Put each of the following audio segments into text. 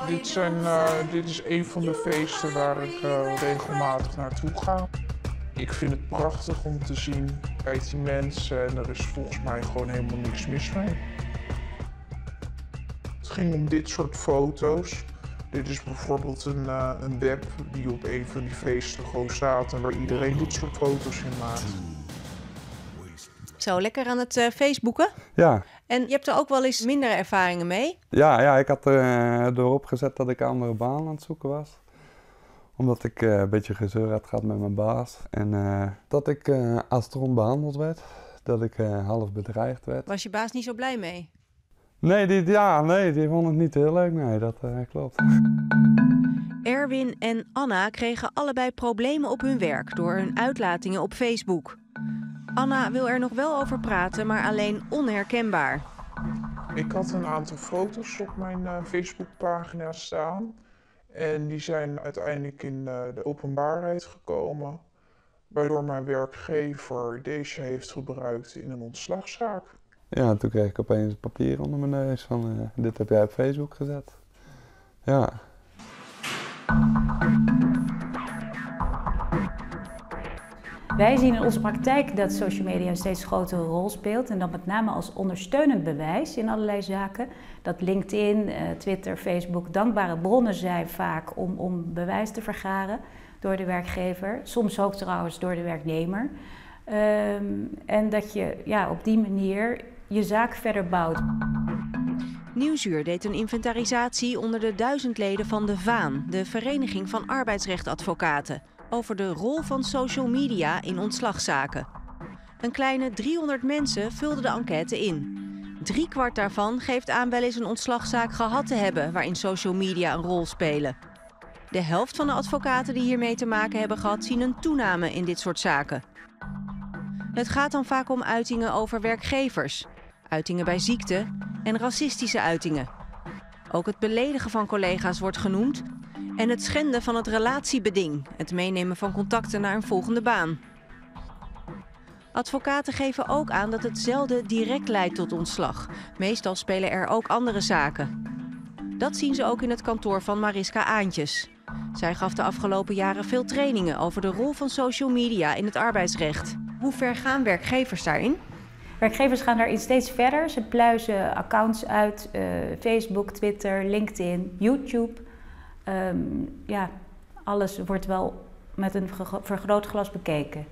Dit is een van de feesten waar ik regelmatig naartoe ga. Ik vind het prachtig om te zien, kijk die mensen en er is volgens mij gewoon helemaal niks mis mee. Het ging om dit soort foto's. Dit is bijvoorbeeld een web die op een van die feesten gewoon staat en waar iedereen dit soort foto's in maakt. Zo, lekker aan het Facebooken. Ja. En je hebt er ook wel eens minder ervaringen mee? Ja, ik had erop gezet dat ik een andere baan aan het zoeken was. Omdat ik een beetje gezeur had gehad met mijn baas. En dat ik als stront behandeld werd. Dat ik half bedreigd werd. Was je baas niet zo blij mee? Nee, die vond het niet heel leuk. Nee, dat klopt. Erwin en Anna kregen allebei problemen op hun werk door hun uitlatingen op Facebook. Anna wil er nog wel over praten, maar alleen onherkenbaar. Ik had een aantal foto's op mijn Facebookpagina staan. En die zijn uiteindelijk in de openbaarheid gekomen. Waardoor mijn werkgever deze heeft gebruikt in een ontslagzaak. Ja, toen kreeg ik opeens papier onder mijn neus van dit heb jij op Facebook gezet. Ja. Wij zien in onze praktijk dat social media een steeds grotere rol speelt en dan met name als ondersteunend bewijs in allerlei zaken. Dat LinkedIn, Twitter, Facebook dankbare bronnen zijn vaak om bewijs te vergaren door de werkgever. Soms ook trouwens door de werknemer. En dat je op die manier je zaak verder bouwt. Nieuwsuur deed een inventarisatie onder de 1000 leden van de VAAN, de Vereniging van Arbeidsrechtadvocaten, over de rol van social media in ontslagzaken. Een kleine 300 mensen vulden de enquête in. 3/4 daarvan geeft aan wel eens een ontslagzaak gehad te hebben waarin social media een rol spelen. De helft van de advocaten die hiermee te maken hebben gehad zien een toename in dit soort zaken. Het gaat dan vaak om uitingen over werkgevers, uitingen bij ziekte en racistische uitingen. Ook het beledigen van collega's wordt genoemd en het schenden van het relatiebeding, het meenemen van contacten naar een volgende baan. Advocaten geven ook aan dat het zelden direct leidt tot ontslag. Meestal spelen er ook andere zaken. Dat zien ze ook in het kantoor van Mariska Aantjes. Zij gaf de afgelopen jaren veel trainingen over de rol van social media in het arbeidsrecht. Hoe ver gaan werkgevers daarin? Werkgevers gaan daarin steeds verder. Ze pluizen accounts uit, Facebook, Twitter, LinkedIn, YouTube. Alles wordt wel met een vergrootglas bekeken.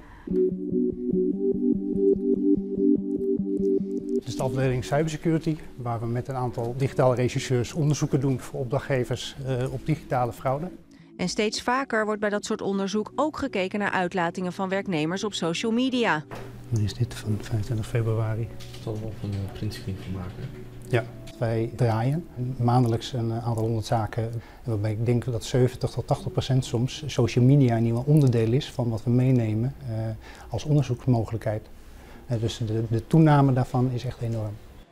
Dit is de afdeling Cybersecurity, waar we met een aantal digitale rechercheurs onderzoeken doen voor opdrachtgevers op digitale fraude. En steeds vaker wordt bij dat soort onderzoek ook gekeken naar uitlatingen van werknemers op social media. Dan is dit van 25 februari. Dat zal er wel van een printscreen van maken. Ja, wij draaien maandelijks een aantal 100 zaken. Waarbij ik denk dat 70-80% soms social media een nieuw onderdeel is van wat we meenemen als onderzoeksmogelijkheid. Dus de toename daarvan is echt enorm.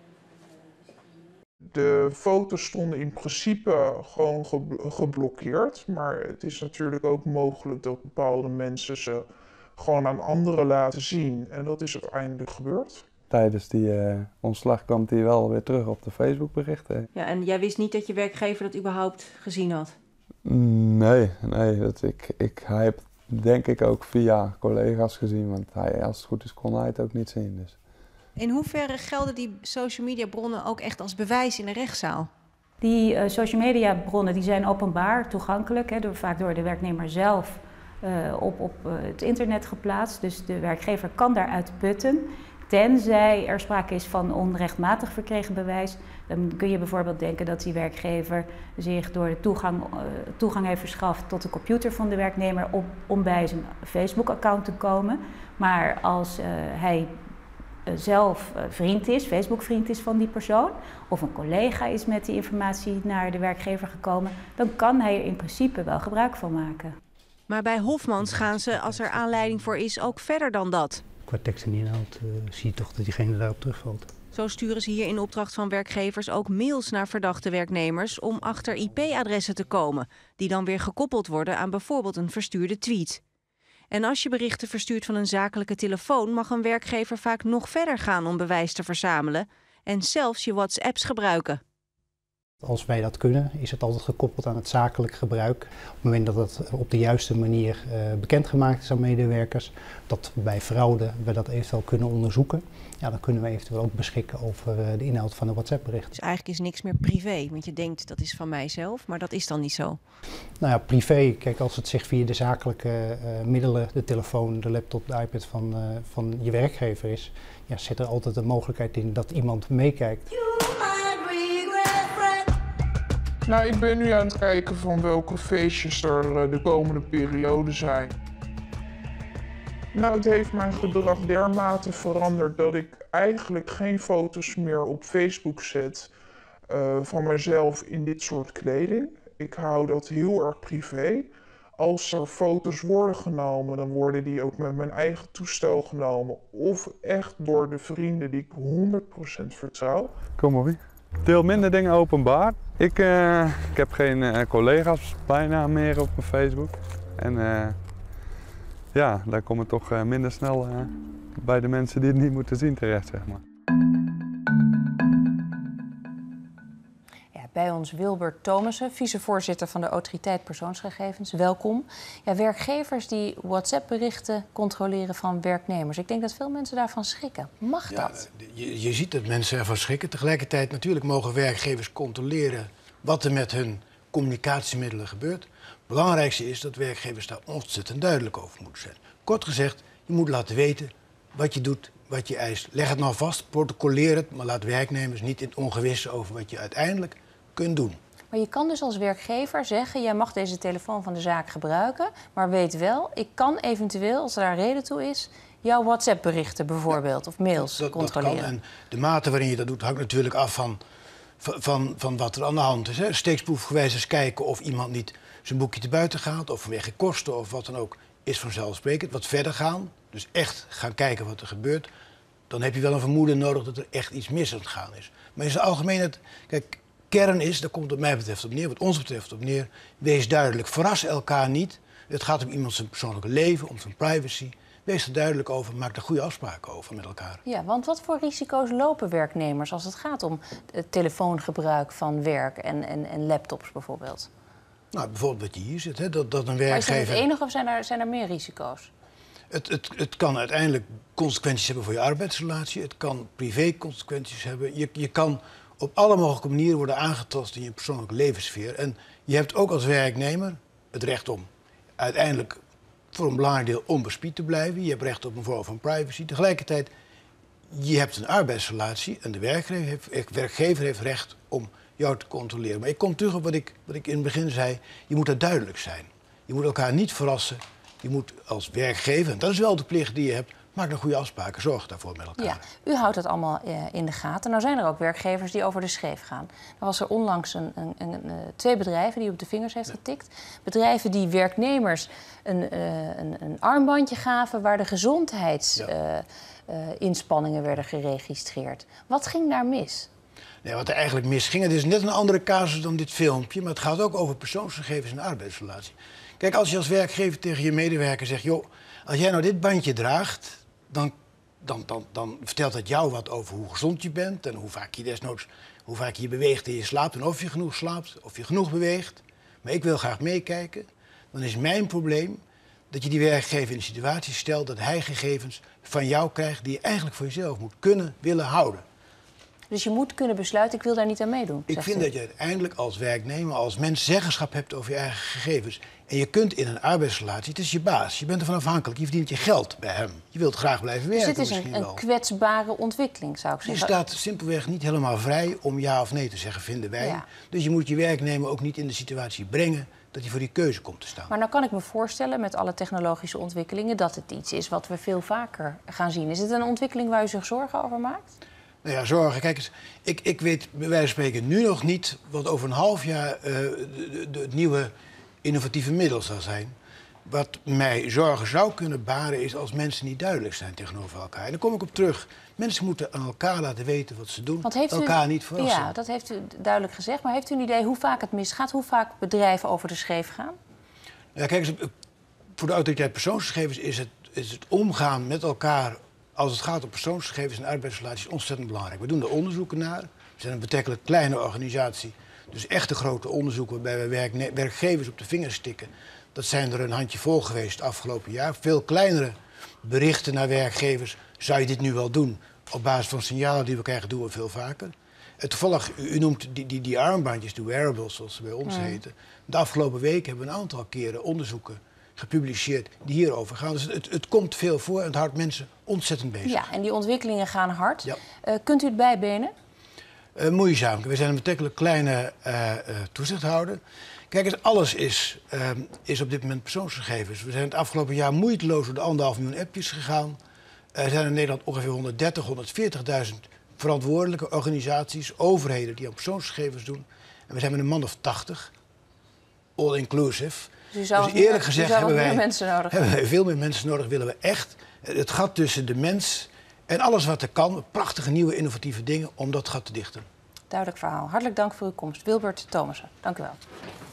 De foto's stonden in principe gewoon geblokkeerd, maar het is natuurlijk ook mogelijk dat bepaalde mensen ze gewoon aan anderen laten zien. En dat is uiteindelijk gebeurd. Tijdens die ontslag kwam hij wel weer terug op de Facebook-berichten. Ja, en jij wist niet dat je werkgever dat überhaupt gezien had? Nee. Hij heeft denk ik ook via collega's gezien, want als het goed is kon hij het ook niet zien. Dus. In hoeverre gelden die social media bronnen ook echt als bewijs in de rechtszaal? Die social media bronnen die zijn openbaar toegankelijk, vaak door de werknemer zelf op het internet geplaatst. Dus de werkgever kan daaruit putten. Tenzij er sprake is van onrechtmatig verkregen bewijs, dan kun je bijvoorbeeld denken dat die werkgever zich door de toegang heeft verschaft tot de computer van de werknemer om bij zijn Facebook-account te komen. Maar als hij zelf Facebook-vriend is van die persoon, of een collega is met die informatie naar de werkgever gekomen, dan kan hij er in principe wel gebruik van maken. Maar bij Hofmans gaan ze, als er aanleiding voor is, ook verder dan dat. Qua tekst en inhoud zie je toch dat diegene daarop terugvalt. Zo sturen ze hier in opdracht van werkgevers ook mails naar verdachte werknemers om achter IP-adressen te komen, die dan weer gekoppeld worden aan bijvoorbeeld een verstuurde tweet. En als je berichten verstuurt van een zakelijke telefoon, mag een werkgever vaak nog verder gaan om bewijs te verzamelen en zelfs je WhatsApps gebruiken. Als wij dat kunnen, is het altijd gekoppeld aan het zakelijk gebruik. Op het moment dat het op de juiste manier bekendgemaakt is aan medewerkers, dat bij fraude we dat eventueel kunnen onderzoeken, ja, dan kunnen we eventueel ook beschikken over de inhoud van een WhatsApp-bericht. Dus eigenlijk is niks meer privé, want je denkt dat is van mijzelf, maar dat is dan niet zo. Nou ja, privé, kijk, als het zich via de zakelijke middelen, de telefoon, de laptop, de iPad van je werkgever is, ja, zit er altijd de mogelijkheid in dat iemand meekijkt. Nou, ik ben nu aan het kijken van welke feestjes er de komende periode zijn. Nou, het heeft mijn gedrag dermate veranderd dat ik eigenlijk geen foto's meer op Facebook zet van mezelf in dit soort kleding. Ik hou dat heel erg privé. Als er foto's worden genomen, dan worden die ook met mijn eigen toestel genomen. Of echt door de vrienden die ik 100% vertrouw. Kom maar wie. Deel minder dingen openbaar. Ik heb geen collega's bijna meer op mijn Facebook. En ja, daar kom ik toch minder snel bij de mensen die het niet moeten zien terecht, zeg maar. Ja, bij ons Wilbert Thomassen, vicevoorzitter van de Autoriteit Persoonsgegevens. Welkom. Ja, werkgevers die WhatsApp-berichten controleren van werknemers. Ik denk dat veel mensen daarvan schrikken. Mag dat? Je ziet dat mensen ervan schrikken. Tegelijkertijd natuurlijk mogen werkgevers controleren wat er met hun communicatiemiddelen gebeurt. Het belangrijkste is dat werkgevers daar ontzettend duidelijk over moeten zijn. Kort gezegd, je moet laten weten wat je doet, wat je eist. Leg het nou vast, protocoleer het, maar laat werknemers niet in het ongewisse over wat je uiteindelijk kunt doen. Maar je kan dus als werkgever zeggen, jij mag deze telefoon van de zaak gebruiken, maar weet wel, ik kan eventueel, als er daar reden toe is, jouw WhatsApp-berichten bijvoorbeeld of mails controleren. Dat kan. En de mate waarin je dat doet hangt natuurlijk af van wat er aan de hand is. Hè. Steeksproefgewijs eens kijken of iemand niet zijn boekje te buiten gaat, of vanwege kosten of wat dan ook, is vanzelfsprekend. Wat verder gaan, dus echt gaan kijken wat er gebeurt, dan heb je wel een vermoeden nodig dat er echt iets mis aan het gaan is. Maar in zijn algemeenheid, kijk, kern is, daar komt het wat mij betreft op neer, wat ons betreft op neer, wees duidelijk. Verras elkaar niet. Het gaat om iemand zijn persoonlijke leven, om zijn privacy. Wees er duidelijk over, maak er goede afspraken over met elkaar. Ja, want wat voor risico's lopen werknemers als het gaat om het telefoongebruik van werk en laptops bijvoorbeeld? Nou, bijvoorbeeld wat je hier zit, hè, dat een werkgever... Maar is dat het enige of zijn er meer risico's? Het kan uiteindelijk consequenties hebben voor je arbeidsrelatie. Het kan privé-consequenties hebben. Je kan op alle mogelijke manieren worden aangetast in je persoonlijke levenssfeer. En je hebt ook als werknemer het recht om uiteindelijk voor een belangrijk deel onbespied te blijven. Je hebt recht op een vorm van privacy. Tegelijkertijd, je hebt een arbeidsrelatie en de werkgever heeft recht om jou te controleren. Maar ik kom terug op wat ik in het begin zei. Je moet er duidelijk zijn. Je moet elkaar niet verrassen. Je moet als werkgever, en dat is wel de plicht die je hebt, maak dan goede afspraken, zorg daarvoor met elkaar. Ja, u houdt dat allemaal in de gaten. Nou zijn er ook werkgevers die over de scheef gaan. Er was er onlangs twee bedrijven die op de vingers heeft getikt. Bedrijven die werknemers een armbandje gaven waar de gezondheidsinspanningen werden geregistreerd. Wat ging daar mis? Nee, wat er eigenlijk misging, het is net een andere casus dan dit filmpje, maar het gaat ook over persoonsgegevens en arbeidsrelatie. Kijk, als je als werkgever tegen je medewerker zegt, joh, als jij nou dit bandje draagt, dan vertelt dat jou wat over hoe gezond je bent en hoe vaak je desnoods, hoe vaak je beweegt en je slaapt en of je genoeg slaapt, of je genoeg beweegt. Maar ik wil graag meekijken. Dan is mijn probleem dat je die werkgever in de situatie stelt dat hij gegevens van jou krijgt die je eigenlijk voor jezelf moet kunnen, willen houden. Dus je moet kunnen besluiten, ik wil daar niet aan meedoen. Ik vind dat je uiteindelijk als werknemer, als mens zeggenschap hebt over je eigen gegevens. En je kunt in een arbeidsrelatie, het is je baas, je bent ervan afhankelijk, je verdient je geld bij hem. Je wilt graag blijven werken. Dus dit is een kwetsbare ontwikkeling, zou ik zeggen. Je staat simpelweg niet helemaal vrij om ja of nee te zeggen, vinden wij. Ja. Dus je moet je werknemer ook niet in de situatie brengen dat hij voor die keuze komt te staan. Maar nou kan ik me voorstellen met alle technologische ontwikkelingen dat het iets is wat we veel vaker gaan zien. Is het een ontwikkeling waar u zich zorgen over maakt? Nou ja, zorgen. Kijk eens, ik weet bij wijze van spreken nu nog niet wat over een half jaar het nieuwe innovatieve middel zal zijn. Wat mij zorgen zou kunnen baren is als mensen niet duidelijk zijn tegenover elkaar. En daar kom ik op terug. Mensen moeten aan elkaar laten weten wat ze doen, elkaar niet verrassen. Ja, dat heeft u duidelijk gezegd. Maar heeft u een idee hoe vaak het misgaat? Hoe vaak bedrijven over de scheef gaan? Ja, kijk eens, voor de autoriteit persoonsgegevens is het omgaan met elkaar als het gaat om persoonsgegevens en arbeidsrelaties ontzettend belangrijk. We doen er onderzoeken naar. We zijn een betrekkelijk kleine organisatie. Dus echte grote onderzoeken waarbij we werkgevers op de vingers stikken. Dat zijn er een handjevol geweest het afgelopen jaar. Veel kleinere berichten naar werkgevers. Zou je dit nu wel doen? Op basis van signalen die we krijgen doen we veel vaker. Toevallig, u noemt die armbandjes, de wearables zoals ze bij ons heten. De afgelopen week hebben we een aantal keren onderzoeken gepubliceerd die hierover gaan. Dus het komt veel voor en het houdt mensen ontzettend bezig. Ja, en die ontwikkelingen gaan hard. Ja. Kunt u het bijbenen? Moeizaam. We zijn een betrekkelijk kleine toezichthouder. Kijk eens, alles is op dit moment persoonsgegevens. We zijn het afgelopen jaar moeiteloos door de 1,5 miljoen appjes gegaan. Er zijn in Nederland ongeveer 140.000 verantwoordelijke organisaties, overheden die aan persoonsgegevens doen. En we zijn met een man of 80, all inclusive. Dus eerlijk gezegd hebben wij veel meer mensen nodig, willen we echt het gat tussen de mens en alles wat er kan, prachtige nieuwe innovatieve dingen, om dat gat te dichten. Duidelijk verhaal. Hartelijk dank voor uw komst. Wilbert Thomassen, dank u wel.